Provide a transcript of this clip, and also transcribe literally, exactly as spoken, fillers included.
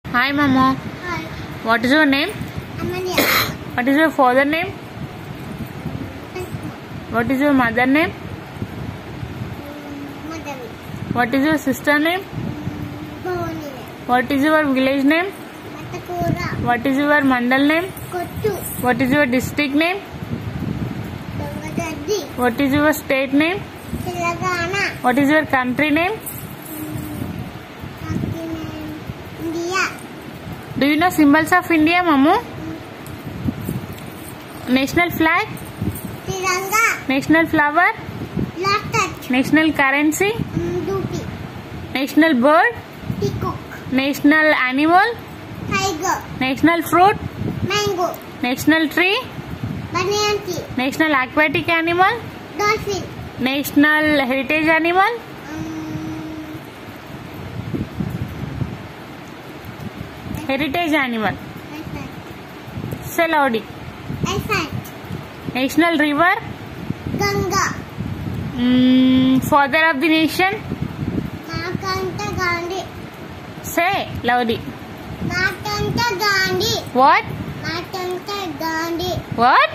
Hi, Mama. Hi. What is your name? Amalia. What is your father name? What is your mother name? Madhavi. What is your sister name? Bhavani. What is your village name? Matakura. What is your mandal name? Kottu. What is your district name? Dongadaddi. What is your state name? Telangana. What is your country name? Country name India. Do you know symbols of India, Mamu? National flag, Tiranga. national flower, Lotus. national currency, Dupi. national bird, Peacock. national animal, Tiger. national fruit, Mango. national tree, Banana tree. national aquatic animal, Dolphin. national heritage animal, Um, heritage animal. elephant. Say loudly. Elephant. National river, Ganga. mm, father of the nation. Mahatma Gandhi. Say loudly. Mahatma Gandhi. What? Mahatma Gandhi. What?